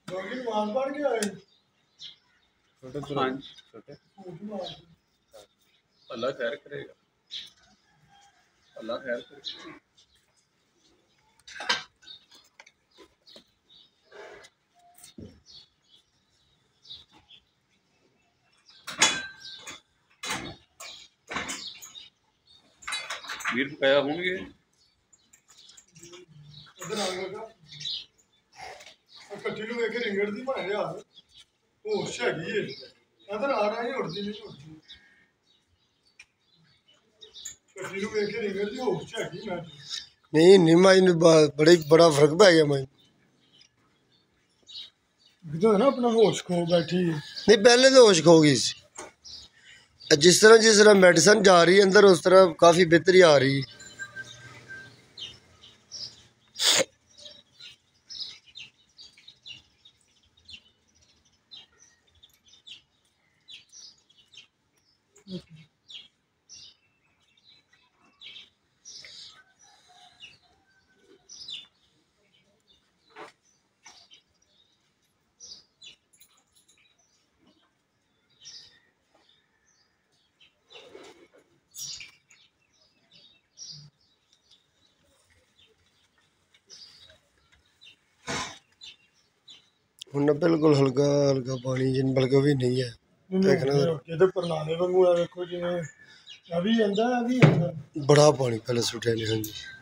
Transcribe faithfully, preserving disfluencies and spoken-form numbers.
अल्लाह खैर करेगा, अल्लाह खैर करेगा। वीर पकाया होंगे कट्टी ਨੂੰ ਵੇਖ ਕੇ ਰਿੰਗੜ ਦੀ ਭਾਣੇ ਯਾਰ ਹੋਸ਼ ਹੈਗੀ ਏ ਇਧਰ ਆ ਰਹੀ ਉੜਦੀ ਨਹੀਂ ਉੜਦੀ कट्टी ਨੂੰ ਵੇਖ ਕੇ ਰਿੰਗੜ ਦੀ ਹੋਸ਼ ਹੈਗੀ ਮੈਂ नहीं निमाई ने बड़े बड़ा फर्क पै गया मैं जो है ना अपना होश खो बैठी नहीं पहले तो होश खो गई सी जिस तरह जिस तरह मेडिसिन जा रही है अंदर उस तरह काफ़ी बेहतरी आ रही है। ਹੁਣ ਬਿਲਕੁਲ ਹਲਕਾ ਹਲਕਾ ਪਾਣੀ ਜਿੰਨ ਬਲਕਾ ਵੀ ਨਹੀਂ ਹੈ ਦੇਖਣਾ ਇਹਦੇ ਪਰਨਾਲੇ ਵਾਂਗੂ ਆ ਵੇਖੋ ਜਿਵੇਂ ਆ ਵੀ ਜਾਂਦਾ ਆ ਵੀ ਬੜਾ ਪਾਣੀ ਪਹਿਲੇ ਸੁੱਟਿਆ ਨਹੀਂ ਹਾਂਜੀ।